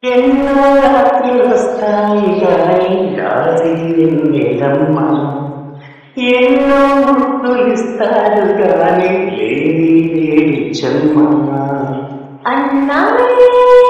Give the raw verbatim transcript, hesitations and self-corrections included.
ఎన్నో రాత్రులు వస్తాయి కానీ రాత్రి వెన్నెలమ్మ, ఎన్నో ముద్దులు ఇస్తాడు కానీ లేని లేని చెమ్మ. అన్నాయే